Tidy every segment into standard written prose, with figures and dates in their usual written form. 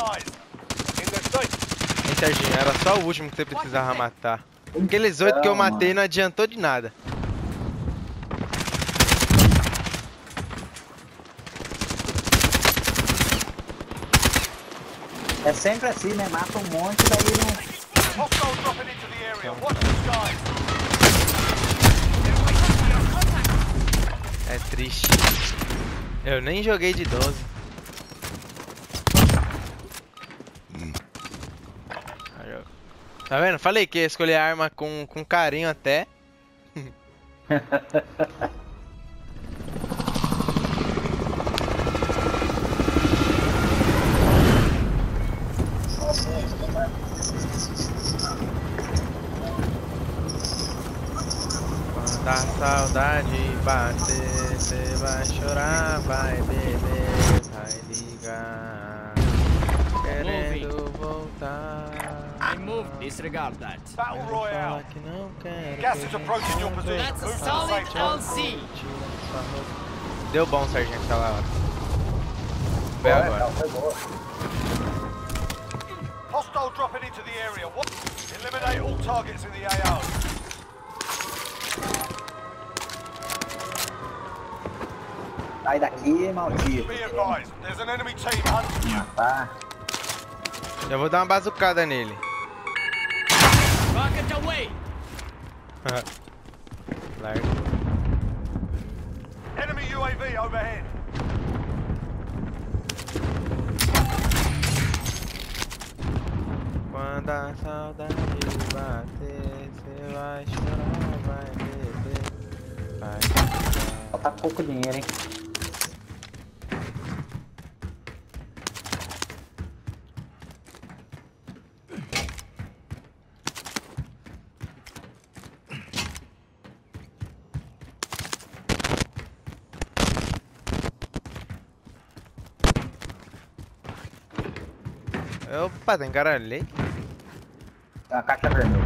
Hein, Serginho, era só o último que você precisava matar. Aqueles 8 que eu matei não adiantou de nada. É sempre assim, né? Mata um monte, daí não... É triste. Eu nem joguei de 12. Tá vendo? Falei que ia escolher a arma com carinho até. Quando a saudade bater, cê vai chorar, vai beber, vai ligar, querendo voltar. I move. Disregard that. Battle Royale. Que não quero, Gas is approaching your position. That's a Move to the solid safe zone. LC. Deu bom, Sargento, aquela hora. Foi agora. Foi boa. Hostile dropping into the area. Eliminate all targets in the AO. Sai daqui, maldito. Be advised, there's an enemy team hunting you. Tá. Eu vou dar uma bazucada nele. Rocket away. Larga. Enemy UAV overhead. Quando a saudade bater, você vai chorar, vai beber, vai ficar. Falta pouco dinheiro, hein? Opa, tem cara ali. Tem uma caixa vermelha.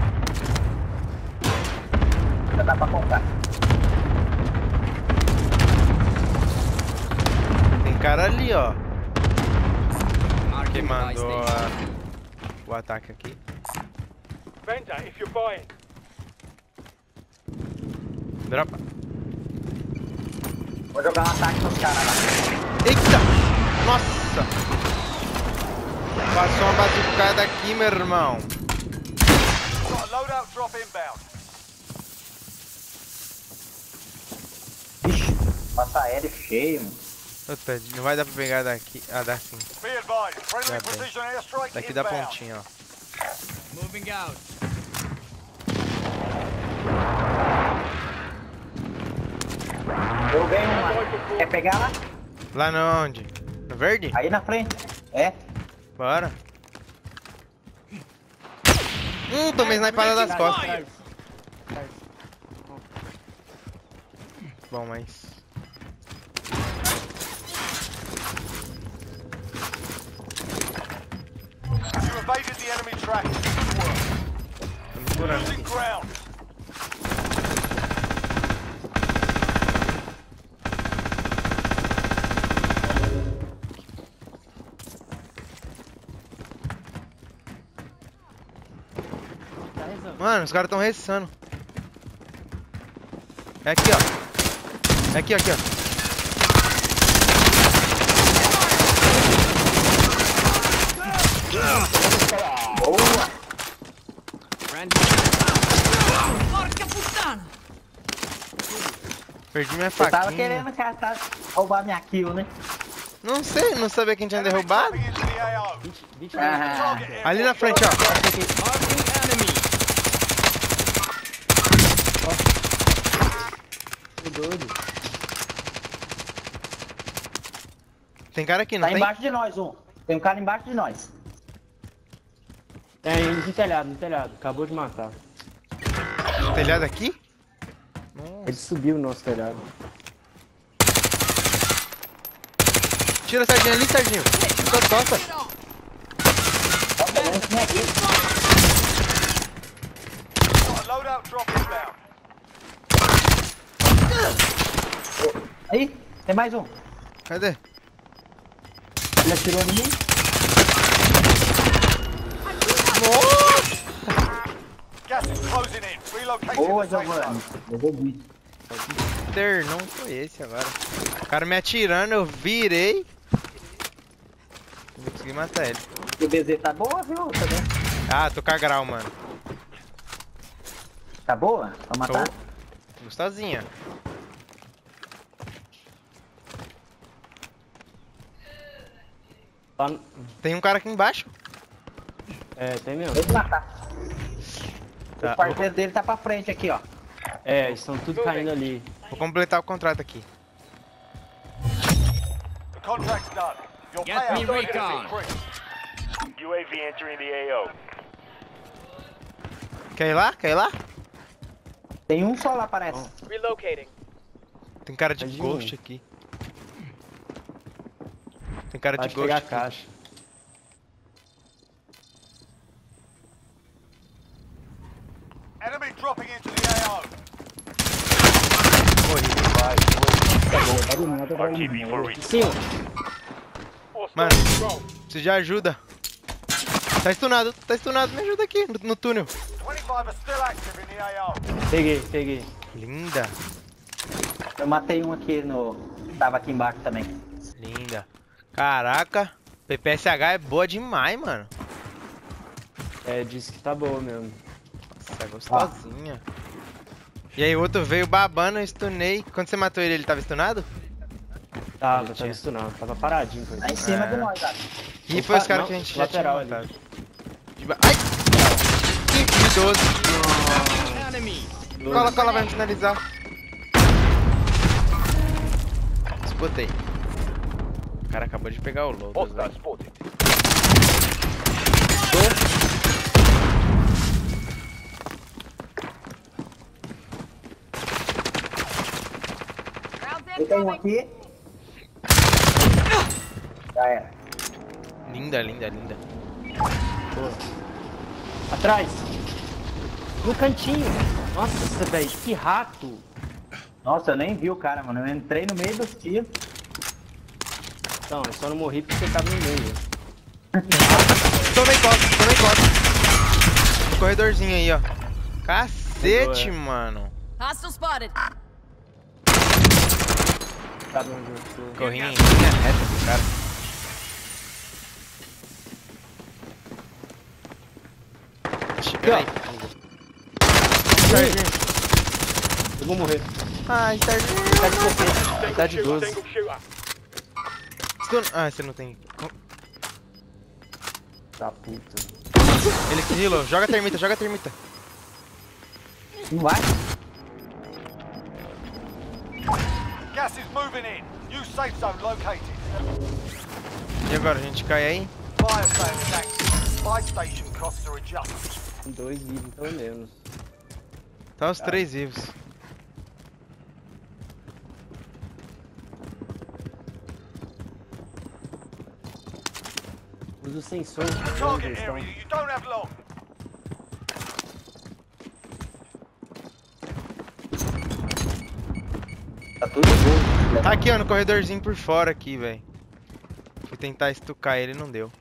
Já dá pra comprar. Tem cara ali, ó. Que Marking buy mandou station. o ataque aqui. Vendor, if you're buying. Dropa. Vou jogar um ataque nos caras lá. Eita! Nossa! Passou uma bazucada aqui, meu irmão. Got a loadout drop inbound. Ixi, passa aéreo cheio, mano. Puta, não vai dar pra pegar daqui. Ah, dá sim. Be advised, friendly Já bem. precision airstrike Daqui da inbound. pontinha, ó. Moving out. Eu ganho uma. Quer pegar lá? Lá no onde? No verde? Aí na frente. É. Bora. Tomei snipada das costas. Bom, mas... You evaded the enemy track. Good work. Estamos curando Losing aqui. ground. Mano, os caras estão ressando. É aqui, ó. É aqui, aqui, ó. Boa. Friendly. Porca puttana. Perdi minha Eu tava faquinha. querendo roubar minha kill, né? Não sei, não sabia quem tinha Enemy derrubado. tapping into the AO. Ah, Target airport. Ali na frente, ó. Marking enemy. doido. Tem cara aqui, não Tá tem? embaixo de nós, um. Tem um cara embaixo de nós. É, no telhado, no telhado. Acabou de matar. Telhado aqui? Ele subiu o nosso telhado. Tira a Serginho ali, Serginho. Toca. Got a loadout drop inbound. Aí, tem mais um. Cadê? Ele atirou em mim. Gas is closing in. Relocating Boa, the safe Giovanni. zone. Eu vou vir. Não foi esse agora. O cara me atirando, eu virei. Não consegui matar ele. O BZ tá boa, viu? Tá bem? Ah, tô com a grau, mano. Tá boa? Pra matar? Gostosinha. Tá... Tem um cara aqui embaixo. É, tem mesmo. Vou matar. Tá, O parceiro dele tá pra frente aqui, ó. É, estão tudo caindo ali. vou completar o contrato aqui. The contract's done. Your Get me payout has recon. increased. UAV entering the AO. Quer ir lá? Quer ir lá? Tem um só lá, parece. Relocating. Tem cara de Pode ir, ghost um. aqui. Tem cara de Pode ghost pegar a aqui. caixa. Enemy dropping into the AO. RTV for reach. Sim, Mano, preciso de ajuda. Tá stunado, me ajuda aqui no túnel. 25 are still active in the AO. peguei. Linda, Eu matei um aqui no... Tava aqui embaixo também. linda. Caraca, PPSH é boa demais, mano. É, disse que tá boa mesmo. Nossa, é gostosinha. E aí o outro veio babando, eu stunei. Quando você matou ele tava stunado? Tava tinha. stunado. Tava paradinho com Tá em ele. cima É. de nós, cara. E foi os caras não, que a gente lateral já tinha ali. matado. Ai! Que 12. Enemy. Cola, vai me finalizar. Espotei. O cara acabou de pegar o Lotus, velho. spotted. Eu tenho um aqui. Já era. Linda. Atrás! No cantinho! Nossa, velho, que rato! Nossa, eu nem vi o cara, mano. Eu entrei no meio dos tiros. Não, eu só não morri porque você tava no meio. Tomei costa. No corredorzinho aí, ó. Cacete, Pegou, mano. Hostile spotted. Sabe onde eu tô? Corrinha em linha reta do cara. Peraí. Serginho. Eu vou morrer. Ai, Serginho. Tá de você. Tá de 12. Ah, você não tem. Tá puta. Ele se healou. Joga a termita. Não vai? Gas is moving in. New safe zone located. E agora, a gente cai aí? Fire sale is active. Buy station costs are adjusted. 2 vivos, pelo menos. Tá os 3 vivos. Usa o sensor. Target area, you don't have long. Tá tudo bom. Tá aqui, ó, no corredorzinho por fora aqui, velho. Fui tentar estucar ele, não deu.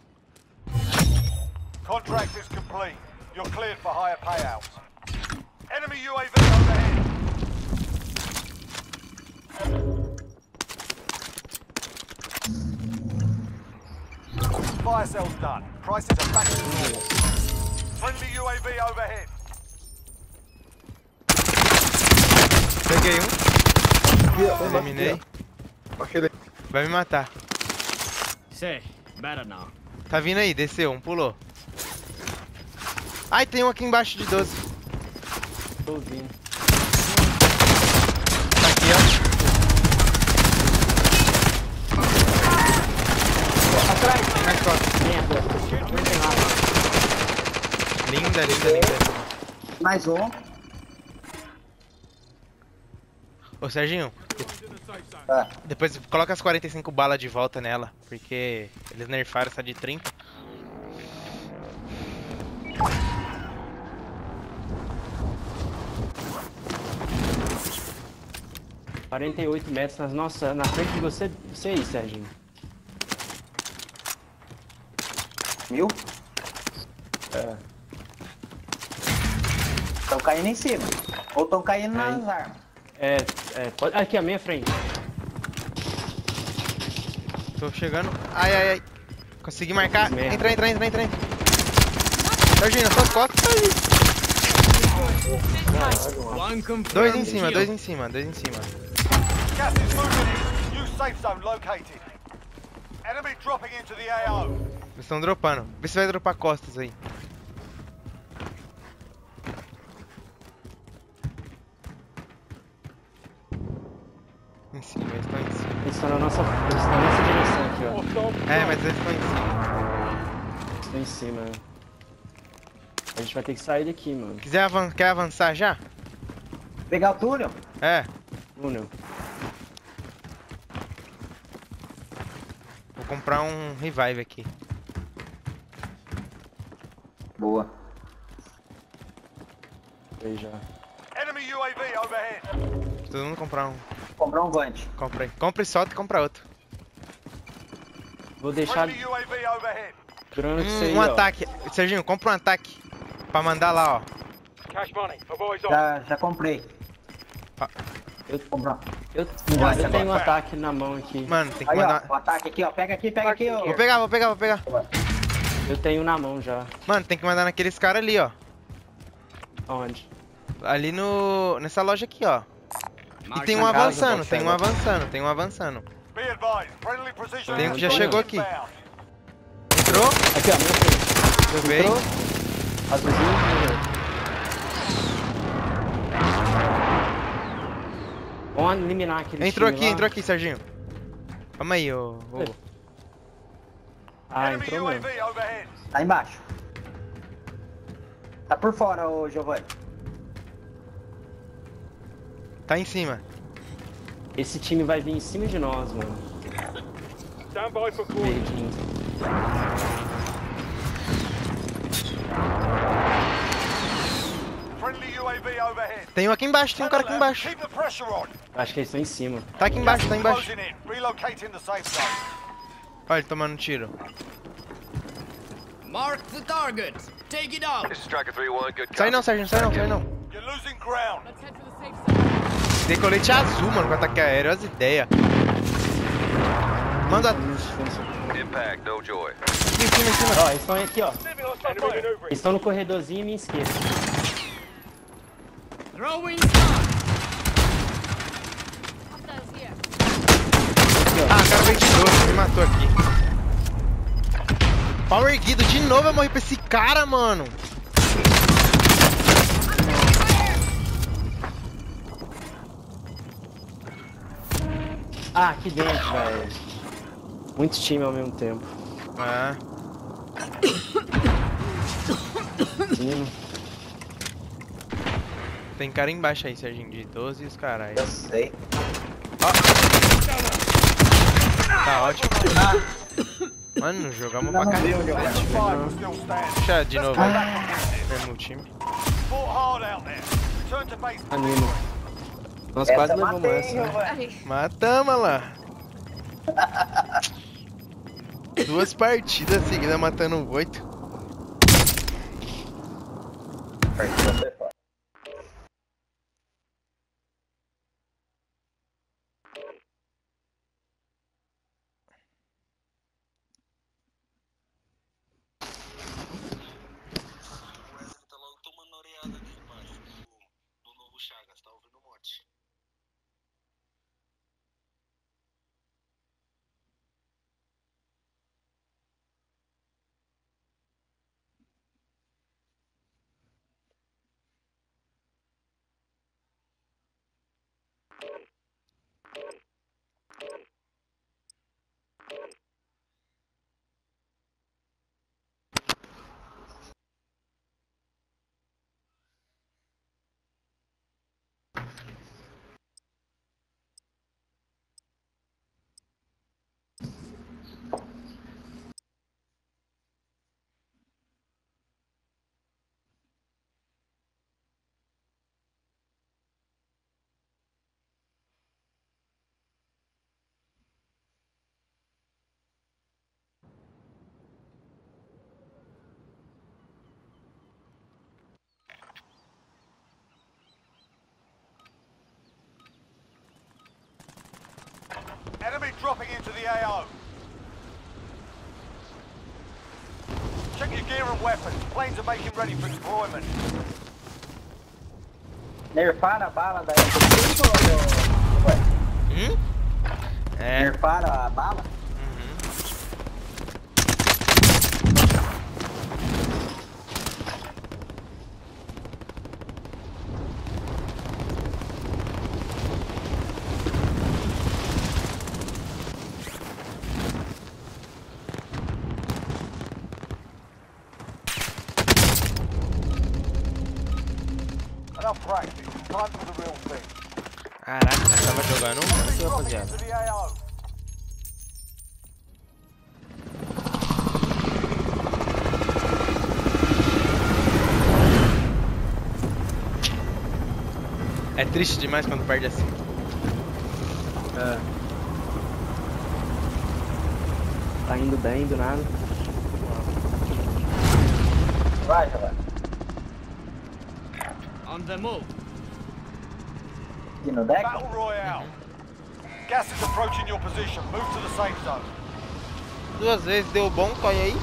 Contract is complete. You're cleared for higher payouts. Enemy UAV overhead. Fire sale's done. Prices are back to normal. Friendly UAV overhead. Peguei um. Eliminei. Vai me matar. Say, better now. Tá vindo aí, desceu, um pulou. Ai, tem um aqui embaixo de 12. Tô ouvindo. Tá aqui, ó. Atrás! Mais costas. Merda. Não tem nada. Linda. Mais um. Ô, Serginho, Tá. depois coloca as 45 balas de volta nela, porque eles nerfaram essa de 30. — 48 metros, nossa, na frente de você aí, Serginho. 1000? É. Estão caindo em cima. Ou estão caindo nas armas. Pode... Aqui, à minha frente. Tô chegando. Ai, ai, ai. Consegui marcar. Merda. Entra. Serginho, nas suas costas. One confirmed. Dois em cima. Gas is moving in. New safe zone located. Enemy dropping into the AO. Eles estão dropando. Vê se vai dropar costas aí. Em cima, eles estão em cima. Eles estão na nossa direção aqui, ó. É, mas eles estão em cima. Eles estão em cima, né? A gente vai ter que sair daqui, mano. Quer avançar já? Pegar o túnel? É. Túnel. Vou comprar um revive aqui. Boa. Aí já. Enemy UAV overhead. Todo mundo comprar um. Comprar um Vante. Compra aí. Compra e solta e compra outro. Vou deixar Friendly UAV overhead. durando que você aí, Um ó. ataque. Serginho, compra um ataque. Pra mandar lá, ó. Cash money for boys on. Já comprei. Eu, Comprar. eu Vai, tenho um ataque na mão aqui. Mano, tem que Aí, mandar. ó. O ataque aqui, ó. Pega aqui, ó. Vou pegar. Eu tenho na mão já. Mano, tem que mandar naqueles caras ali, ó. Onde? Ali no... Nessa loja aqui, ó. E tem um Na casa, avançando, pode tem chegar. um avançando. Be advised. Friendly precision. Tem um que já Tô chegou indo. aqui. Inbound. Entrou, Aqui, ó, minha frente. levei. Entrou. Azulzinho, morreu. Vamos eliminar aquele Entrou time lá. aqui, Serginho. Calma aí, ô. Ah, Enemy entrou mesmo. UAV overhead. Tá embaixo. Tá por fora, ô Giovanni. Tá em cima. Esse time vai vir em cima de nós, mano. Stand by for call. Verdinho. Friendly UAV overhead. Tem um aqui embaixo, tem um cara aqui embaixo. Keep the pressure on. Acho que eles estão em cima. Tá aqui embaixo, tá embaixo. Closing in. Relocating the safe zone. Olha ele tomando um tiro. Mark the target. Take it out. This is Striker 3-1, good Sai copy. não, Serginho, sai não. You're losing ground. Tem colete azul, mano, com ataque aéreo, as ideias. Manda Impact, no joy. em cima. Ó, eles estão aqui, ó. Eles estão no corredorzinho à minha esquerda. Throwing stun. Ah, o cara veio de novo, me matou aqui. Power erguido de novo, eu morri pra esse cara, mano. Ah, aqui dentro, velho. Muitos times ao mesmo tempo. Ah, Menino. tem cara embaixo aí, Serginho, de 12 e os caralho. Eu sei. Tá ótimo. Mano, jogamos pra caralho. Five still standing. Puxa de novo aí. Mesmo time. Fought hard out there. Return to base. Animo. Nós Essa quase eu levamos matei, essa. Né? Giovanni. Matamos lá. 2 partidas seguidas matando 8. Tá logo tomando oreada aqui embaixo do novo Chagas, tá ouvindo um monte. dropping into the AO. Check your gear and weapons. Planes are making ready for deployment. Nerfaram a bala da MP5 ou... É. Nerfaram a bala? Enough practice. Time for the real thing. Caraca, nós tava jogando muito, Dropping rapaziada. into the AO. É triste demais quando perde assim. Tá indo bem, do nada. Vai, vai. On the move. E no deck? Battle Royale. Gas is approaching your position. Move to the safe zone. 2 vezes deu bom, toy aí.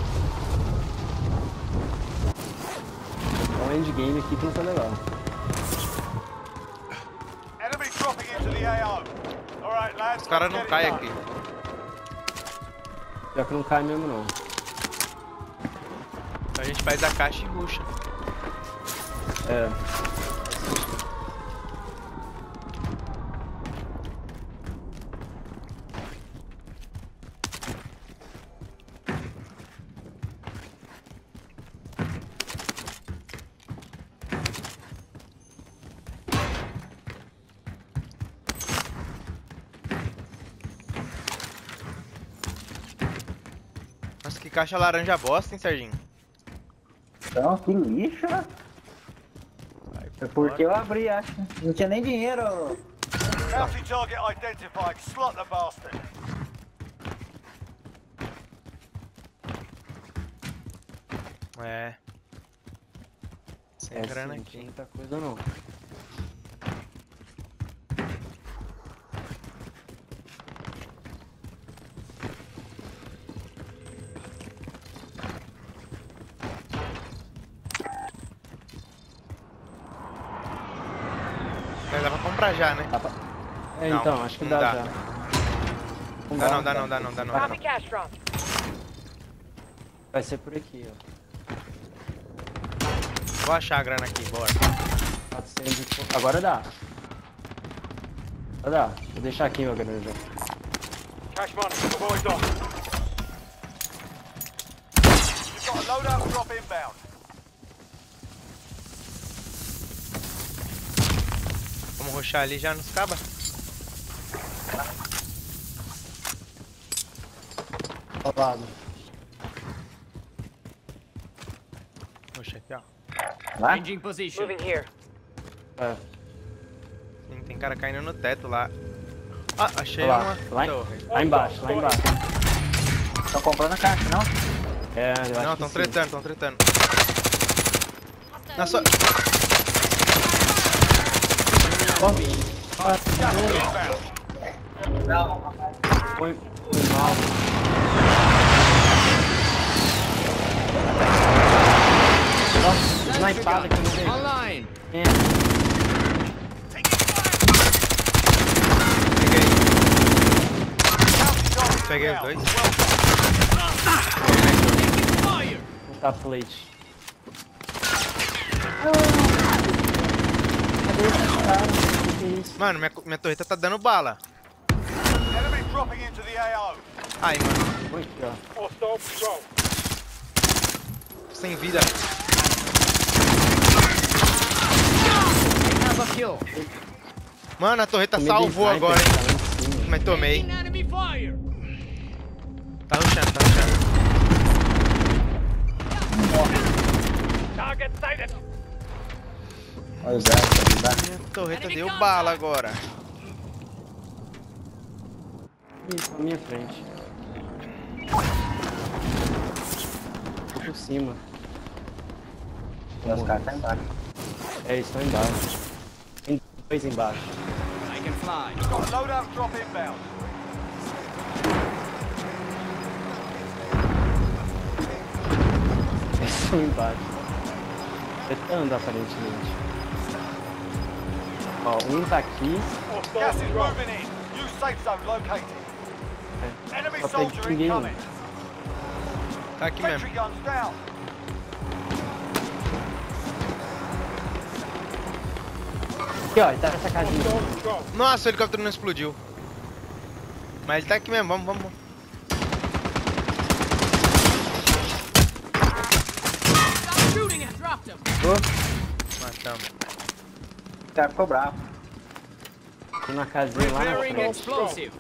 O endgame aqui que não tá legal. Enemy dropping into the AO. Alright, lads. Os caras let's não get caem it done. aqui. Pior que não cai mesmo não. Então a gente faz a caixa e ruxa. É. Nossa, que caixa laranja bosta, hein, Serginho? Então, que lixo, né? É porque eu abri, acho. Não tinha nem dinheiro. Bounty target identified. Slot the bastard. É. Sem É, grana sim, não aqui. tinha muita coisa não. Mas dá pra comprar já, né? É, Não, então, acho que não dá dá. já. Dá não. Vai ser por aqui, ó. Vou achar a grana aqui, bora. 400 e pouco. Agora dá. Agora dá. Vou deixar aqui meu grana já. Cash money. The boys on. You've got a loadout drop inbound. Vamos rushar ali já nos cabas? Ao lado. Ruxa aqui, ó. Lá? Changing position. É. Sim, tem cara caindo no teto lá. Ah, achei Lá. uma Lá, torre. lá embaixo, lá embaixo. Estão comprando a caixa, não? É, eu acho Não, que tão sim. tretando, tão tretando. Na sua... Não. Foi mal. Nossa, snipada aqui no meio. Online. É. Peguei os dois. Fire. Não tá plate. Cadê esse cara? O que é isso? Mano, minha torreta tá dando bala. Enemy dropping into the AO. Ai, mano. Foi aqui, ó. Hostile patrol. Sem vida. Have a kill. Mano, a torreta Tomei salvou bem agora, hein. sniper, tá lá em cima. Mas tomei. Enemy fire. Tá rushando, tá rushando. Target sighted. Olha o Zé, tá Minha torreta deu bala agora. Isso, na minha frente. Tô por cima. Os caras tá embaixo. É, eles estão embaixo. Tem dois embaixo. I can fly. Got a loadout drop inbound. um embaixo. Petando, aparentemente. Ó, um tá aqui. Gas is moving in. New safe zone located. Enemy Só tem soldier ninguém. incoming. Tá aqui mesmo. Sentry guns down. Aqui, ó, ele tá nessa casinha. Nossa, o helicóptero não explodiu. Mas ele tá aqui mesmo, vamos. Stop shooting and dropped him. Matamos. O cara ficou bravo. Tô na casinha lá na Preparing frente. explosive.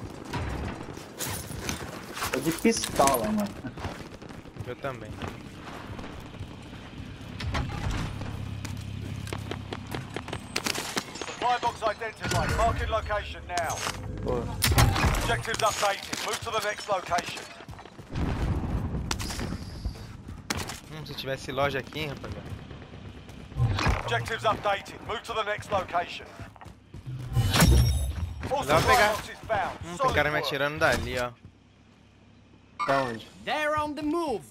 Tô de pistola, mano. Eu também. Supply box identified. Marking location now. Pô, Objectives updated. Move to the next location. Se tivesse loja aqui, hein, rapaziada. Objectives updated. Move to the next location. All Dá pra supply pegar. boxes found. Tem Solid cara me work. atirando dali, ó. tá onde? They're on the move.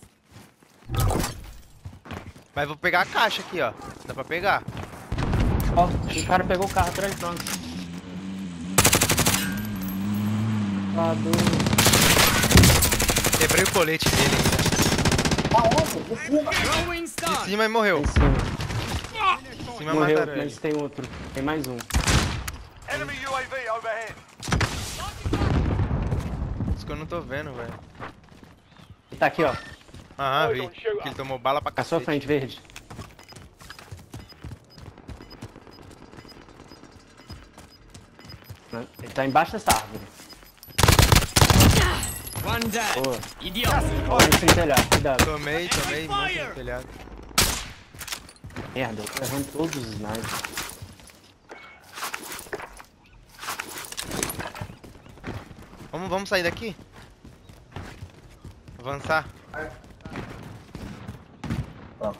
Mas vou pegar a caixa aqui, ó. Dá pra pegar. Ó, o cara pegou o carro atrás de nós. Ah, Quebrei o colete dele ainda. Throwing De stun. cima e morreu. em cima. De cima Morreu, mataram ele. mas tem outro. Tem mais um. Enemy UAV overhead. Isso que eu não tô vendo, velho. Ele tá aqui, ó. Aham, vi. Ele tomou bala pra Na sua cacete. frente, verde. Ele tá embaixo dessa árvore. One dead. Boa. Idiot. Olha esse telhado, cuidado. Tomei, muito no telhado. Merda, eu tô errando todos os snipers. Vamos sair daqui? Avançar. Vamos.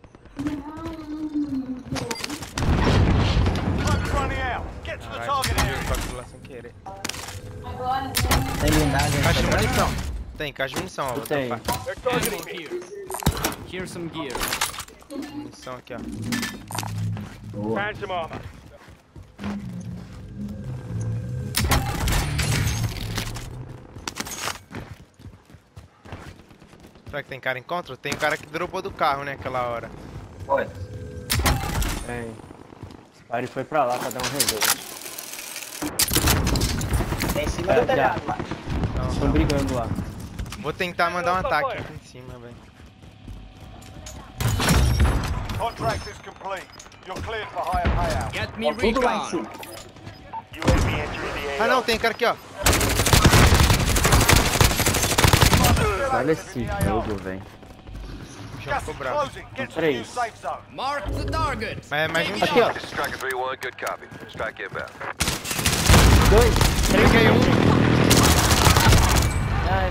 Time's running out. Get to the Caralho, target explodiu area. o helicóptero lá sem querer. Tem blindagem. Caixa de munição. Tem, caixa de munição, ó. Vou Tem. dropar. Ammo here. Here's some gear. Munição aqui, ó. Boa. Phantom armor. Será que tem cara em contra? Tem cara que dropou do carro, né, aquela hora. Foi. Tem. O Ari foi pra lá pra dar um resolve. Tem em cima do telhado, lá. Estão brigando lá. Vou tentar mandar um ataque aqui em cima, velho. Contract is complete. You're cleared for higher payout. Get me Tudo lá em recon. cima. UAV entering the AO. Ah não, tem cara aqui, ó. Olha esse jogo, velho. O chão Gas ficou is bravo. closing. Get to the new Três. safe zone. Mark the target. Mas é mais um Take it time. Aqui, ó. This is Striker 3-1, good copy. Strike inbound. 2, 3, Peguei um. Ai,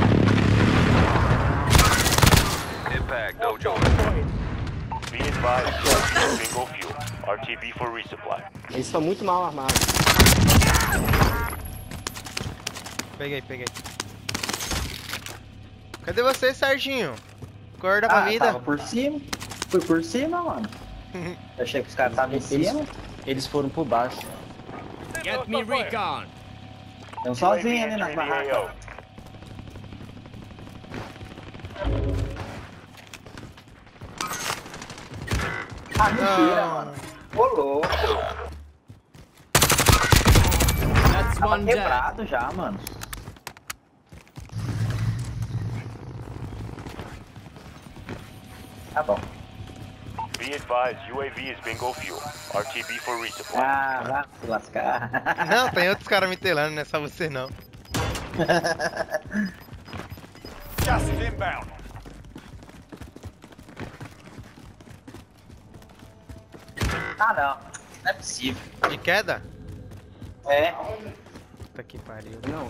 Impact, no joy. Be advised, UAV is bingo fuel. RTB for resupply. eles estão muito mal armados. Peguei. Cadê você, Serginho? Acorda pra vida. Tava por cima. Fui por cima, mano. Eu achei que os caras estavam em cima. Eles foram por baixo. Get me recon. Eu sozinho UAV ali nas entering the barracas. AO. Ah, mentira, Não. mano. Ô, louco. That's Tava one dead. quebrado já, mano. Tá bom. Be advised, UAV is bingo fuel. RTB for resupply. Ah, vai se lascar. Não, tem outros caras me telando, não é só você não. Gas is inbound. Ah, não. Não é possível. De queda? É. Puta que pariu. Não.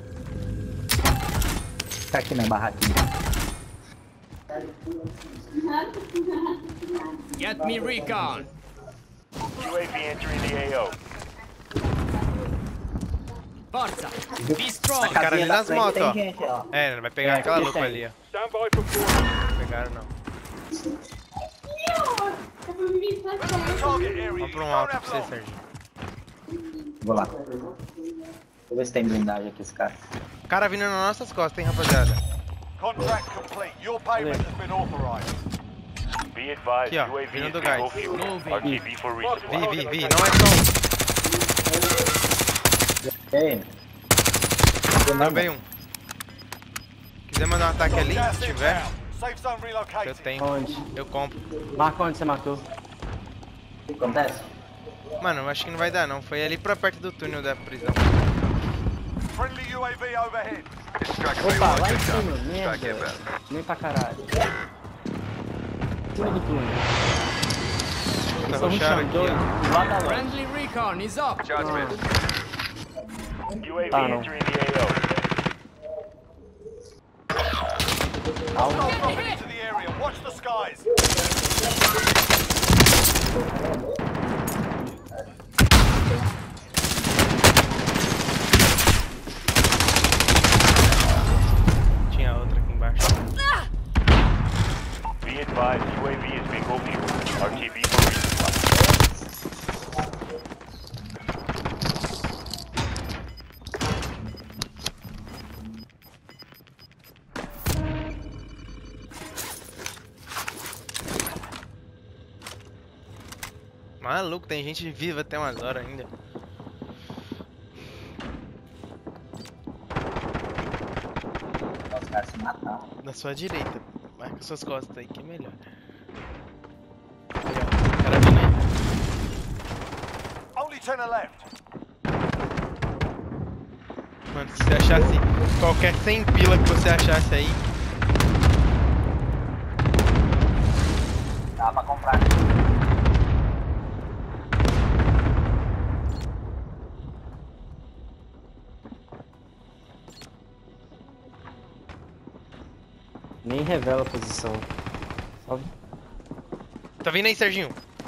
Tá aqui na barraquinha. Get me recon. UAV entering the AO. Forza. Be strong. Cara ali da nas frente motos, tem ó. gente, ó. É, vai pegar É, aquela aqui louca tem. ali, ó. Stand by for quarter. Não pegaram não. Target area. Vamos You pra um don't alto pra have você, long. Serginho. Vou lá. Deixa eu ver se tem blindagem aqui, esse cara. Cara vindo nas nossas costas, hein, rapaziada. Contract complete. Your payment has been authorized. Be advised, Aqui, ó, UAV vindo is do bingo gás. fuel. Moving. RTB for resupply. Vi, não é só Ei. um. Também um. Quiser mandar um ataque ali, Gas se tiver, inbound. Safe zone eu relocated. tenho. Onde? Eu compro. Marca onde você matou. O que acontece? Mano, eu acho que não vai dar não. Foi ali pra perto do túnel da prisão. Friendly UAV overhead. Strike Opa, lá em good cima, copy. Strike merda. inbound. Nem pra caralho. Cima do túnel. Tá Só um rushando chão, aqui, dois. ó. Do lado da loja. Friendly recon is up. Shots Ah. missed. UAV Ah, no. entering the AO. Hostiles dropping into the area. Watch the skies. Tinha outra aqui embaixo. Be advised, UAV is bingo fuel. RTB for resupply. Maluco, tem gente viva até umas horas ainda. Os caras se mataram. Na sua direita. Marca suas costas aí que é melhor. Aí, ó. Cara vindo aí. Only 10 are left. Mano, se você achasse qualquer 100 pila que você achasse aí, Dá pra comprar. Nem revela a posição. Só... tá vindo aí, Serginho?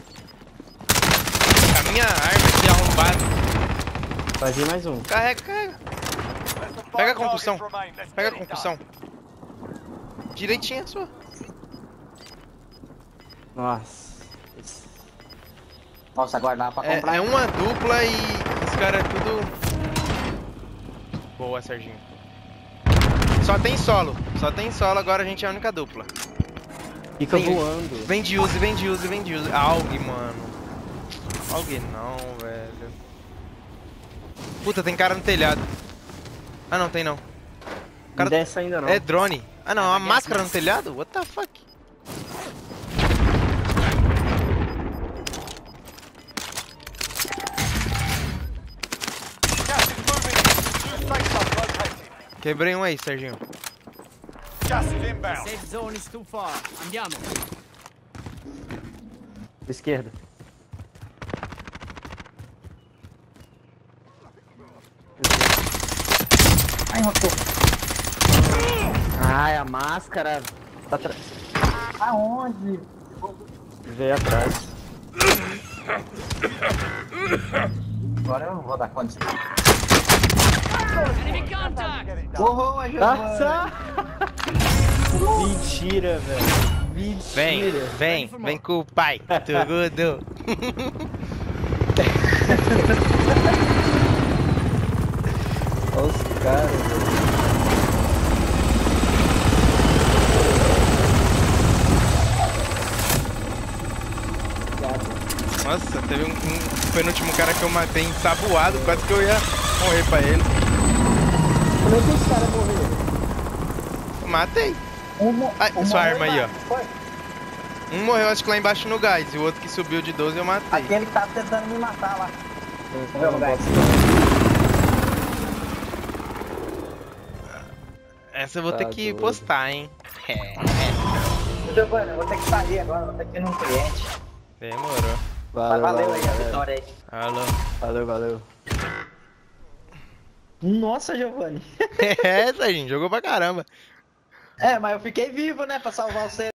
A minha arma aqui arrombada. Vai vir mais um. Carrega, carrega. Less than Pega a 5 concussão. targets remain. Let's Pega a get it concussão. Direitinha sua. Nossa. Nossa, agora dá pra comprar. É uma dupla e os caras é tudo. Boa, Serginho. Só tem solo. Só tem solo, agora a gente é a única dupla. Fica Vem. voando. Vem de use, vem de use, vem de use. AUG, mano. AUG não, velho. Puta, tem cara no telhado. Ah, não, tem não. Não Cara... desce ainda não. É drone. Ah, não, a máscara no telhado? What the fuck? Gas is moving. New safe zone located. Quebrei um aí, Serginho. Gas is inbound. Safe zone is too far. Andiamo. Esquerda. Ai, rotou. Ai, a máscara. Tá Aonde? veio atrás. Agora eu não vou dar conta. Enemy contact. Get it done. Porra, Nossa! Mentira, velho. Mentira. Vem com o pai. Tudo. Olha os caras, velho. Nossa, teve um penúltimo cara que eu matei ensaboado, quase que eu ia morrer pra ele. Como é que esse cara morreu? Matei. Ah, sua arma aí, ó. Um morreu, acho que lá embaixo no gás, e o outro que subiu de 12 eu matei. Aquele que tava tentando me matar lá. Meu lugar. Essa eu vou Tá ter que doido. postar, hein. Giovanni, eu vou ter que sair agora, vou ter que ir num cliente. Demorou. Mas valeu aí a galera. vitória aí. Alô. Valeu. Nossa, Giovanni. É, Serginho, jogou pra caramba. É, mas eu fiquei vivo, né, pra salvar você.